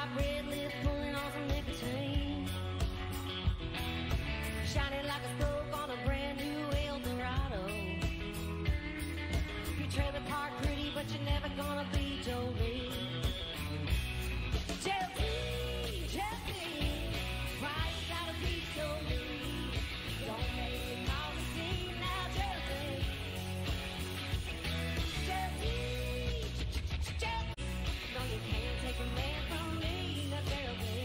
drop, red lips, pulling on some nicotine. Shining like a spoke on a brand new Eldorado. Your trailer park pretty, but you're never gonna be Jolene. Chelsea, Chelsea, why you gotta be so mean? Don't make me call the scene now, Chelsea. Chelsea, Chelsea, no, you can't take a man from me, now, Chelsea.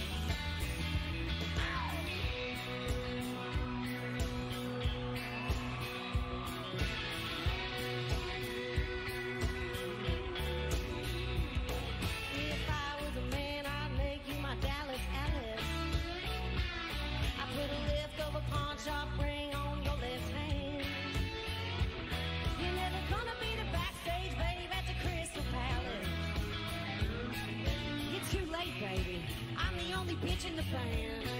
If I was a man, I'd make you my Dallas Alice. I put a leftover pawn shop ring on your left hand. You're never gonna be the backstage babe at the Crystal Palace. You're too late, baby. I'm the only bitch in the band.